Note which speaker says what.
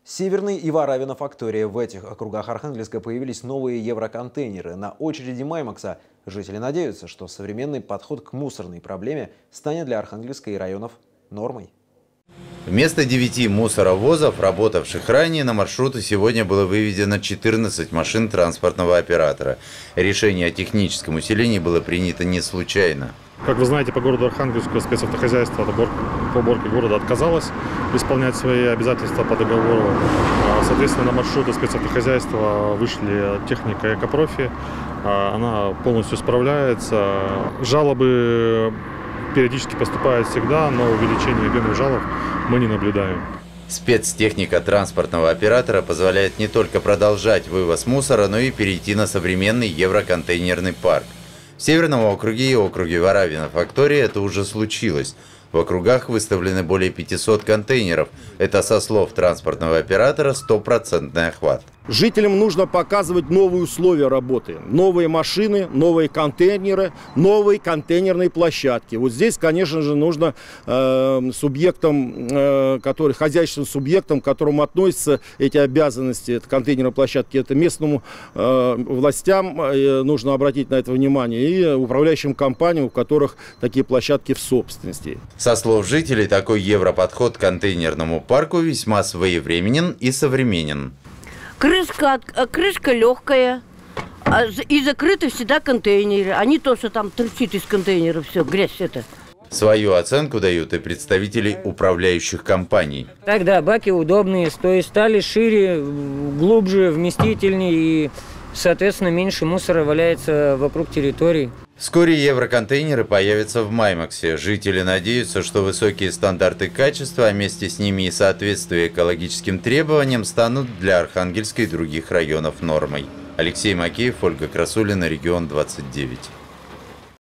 Speaker 1: Северный и Воравино фактория. В этих округах Архангельска появились новые евроконтейнеры. На очереди Маймакса жители надеются, что современный подход к мусорной проблеме станет для Архангельска и районов нормой.
Speaker 2: Вместо 9 мусоровозов, работавших ранее, на маршруты сегодня было выведено 14 машин транспортного оператора. Решение о техническом усилении было принято не случайно.
Speaker 3: Как вы знаете, по городу Архангельску спецавтохозяйство по уборке города отказалось исполнять свои обязательства по договору. Соответственно, на маршруты спецавтохозяйства вышли техника «Экопрофи». Она полностью справляется. Жалобы периодически поступают всегда, но увеличения объема жалоб мы не наблюдаем.
Speaker 2: Спецтехника транспортного оператора позволяет не только продолжать вывоз мусора, но и перейти на современный евроконтейнерный парк. В Северном округе и округе Воравино фактории это уже случилось. В округах выставлены более 500 контейнеров. Это, со слов транспортного оператора, 100% охват.
Speaker 4: Жителям нужно показывать новые условия работы. Новые машины, новые контейнеры, новые контейнерные площадки. Вот здесь, конечно же, нужно хозяйственным субъектам, к которым относятся эти обязанности, это контейнерные площадки, это местным властям нужно обратить на это внимание и управляющим компаниям, у которых такие площадки в собственности.
Speaker 2: Со слов жителей, такой европодход к контейнерному парку весьма своевременен и современен.
Speaker 5: Крышка легкая, и закрыты всегда контейнеры, а не то, что там торчит из контейнеров все, грязь это.
Speaker 2: Свою оценку дают и представители управляющих компаний.
Speaker 6: Тогда баки удобные, то есть стали шире, глубже, вместительнее и, соответственно, меньше мусора валяется вокруг территорий.
Speaker 2: Вскоре евроконтейнеры появятся в Маймаксе. Жители надеются, что высокие стандарты качества, а вместе с ними и соответствие экологическим требованиям станут для Архангельска и других районов нормой. Алексей Макеев, Ольга Красулина, Регион 29.